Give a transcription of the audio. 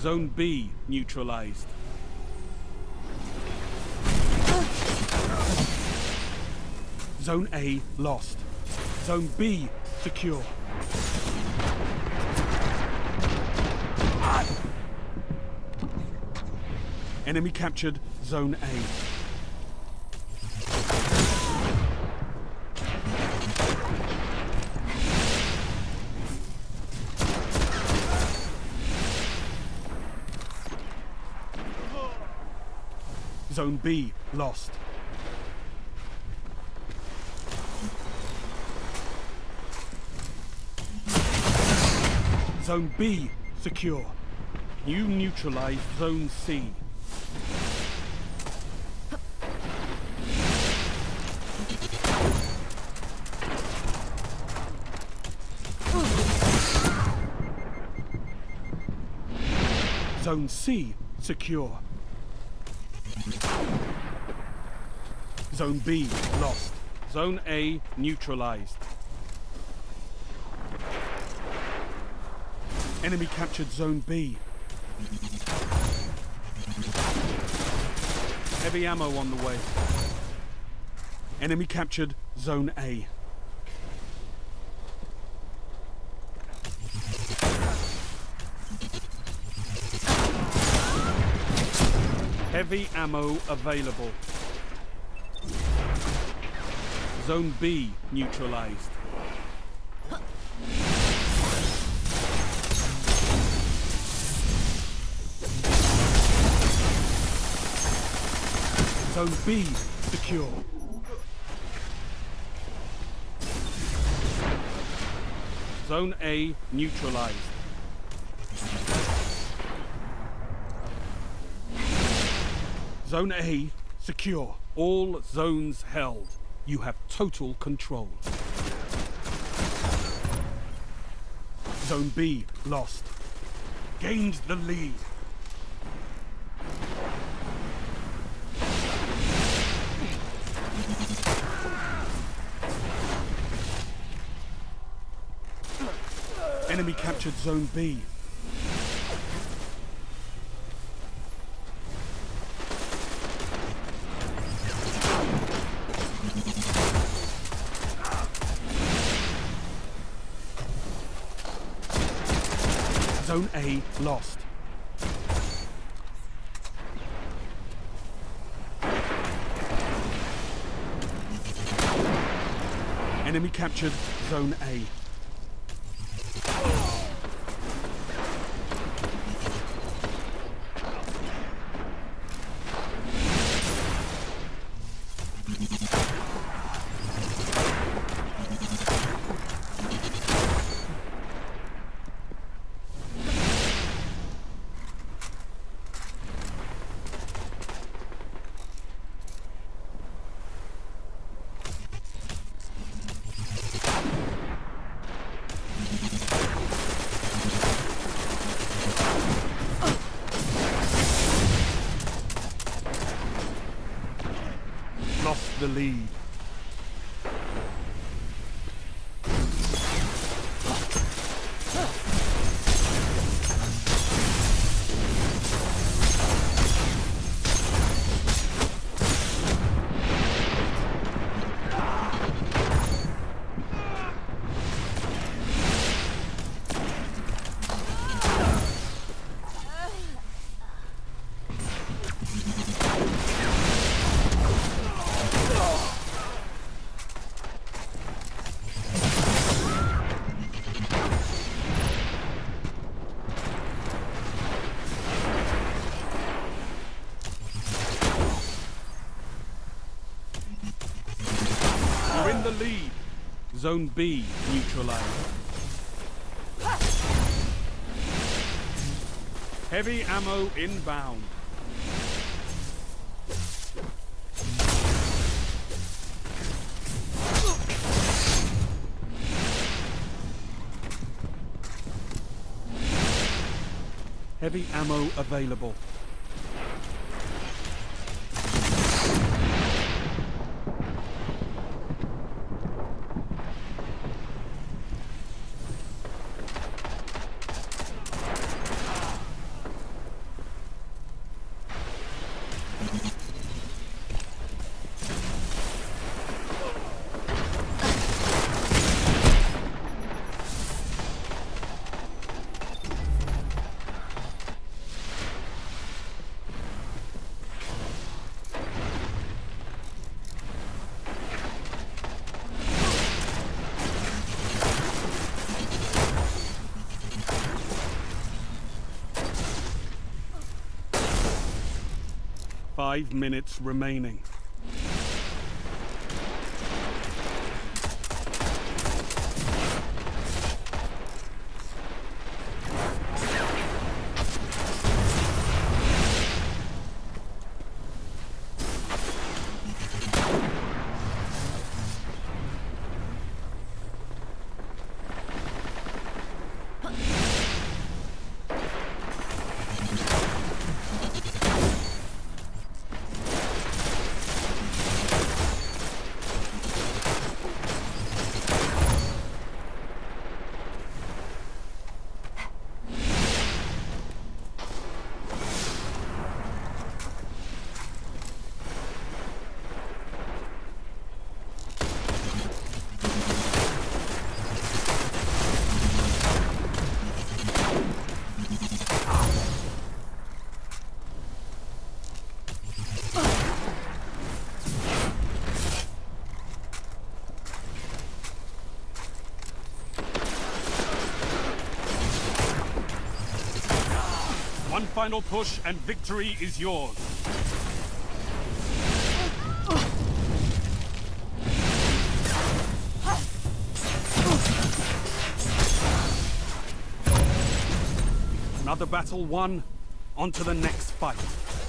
Zone B neutralized. Zone A lost. Zone B secure. Enemy captured Zone A. Zone B lost. Zone B secure. You neutralize Zone C. Zone C secure. Zone B lost. Zone A neutralized. Enemy captured Zone B. Heavy ammo on the way. Enemy captured Zone A. Heavy ammo available. Zone B neutralized. Zone B secure. Zone A neutralized. Zone A secure. All zones held. You have total control. Zone B lost. Gained the lead. Enemy captured Zone B. Zone A lost. Enemy captured Zone A. Lost the lead. The lead. Zone B neutralized. Heavy ammo inbound. Heavy ammo available. 5 minutes remaining. One final push and victory is yours. Another battle won, on to the next fight.